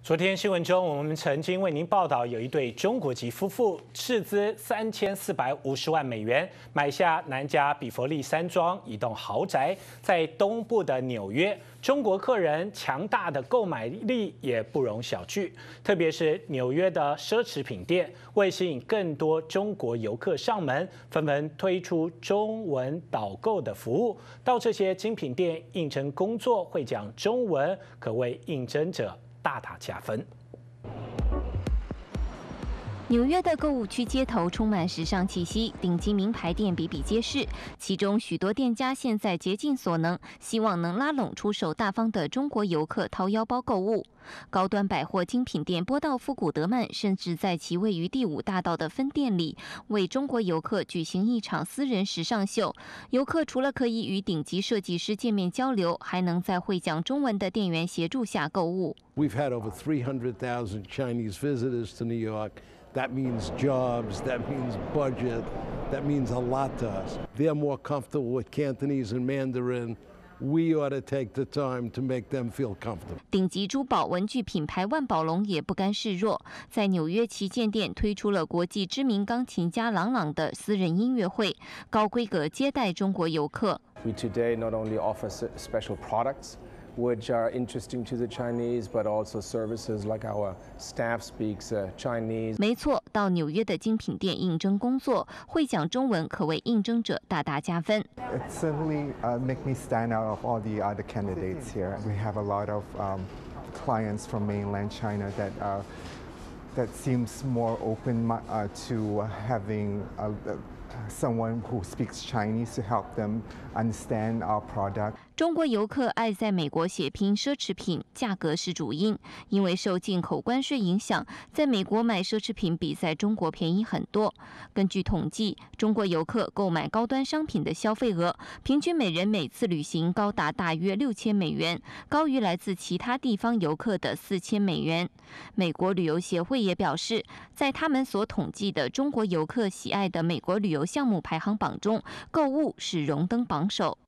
昨天新闻中，我们曾经为您报道，有一对中国籍夫妇斥资3450万美元买下南加比佛利山庄一栋豪宅，在东部的纽约。中国客人强大的购买力也不容小觑，特别是纽约的奢侈品店，为吸引更多中国游客上门，纷纷推出中文导购的服务。到这些精品店应征工作，会讲中文，可为应征者大大加分。 纽约的购物区街头充满时尚气息，顶级名牌店比比皆是。其中许多店家现在竭尽所能，希望能拉拢出手大方的中国游客掏腰包购物。高端百货精品店波道夫古德曼甚至在其位于第5大道的分店里，为中国游客举行一场私人时尚秀。游客除了可以与顶级设计师见面交流，还能在会讲中文的店员协助下购物。 We've had over 300,000 Chinese visitors to New York. That means jobs, that means budget, that means a lot to us. They're more comfortable with Cantonese and Mandarin. We ought to take the time to make them feel comfortable. 顶级珠宝文具品牌万宝龙也不甘示弱，在纽约旗舰店推出了国际知名钢琴家郎朗的私人音乐会，高规格接待中国游客。 We today not only offer special products, which are interesting to the Chinese, but also services like our staff speaks Chinese. 没错，到纽约的精品店应征工作，会讲中文可为应征者大大加分。 It certainly make me stand out of all the other candidates here. We have a lot of clients from mainland China that seems more open to having someone who speaks Chinese to help them understand our product. 中国游客爱在美国血拼奢侈品，价格是主因。因为受进口关税影响，在美国买奢侈品比在中国便宜很多。根据统计，中国游客购买高端商品的消费额，平均每人每次旅行高达大约6000美元，高于来自其他地方游客的4000美元。美国旅游协会也表示，在他们所统计的中国游客喜爱的美国旅游项目排行榜中，购物是荣登榜首。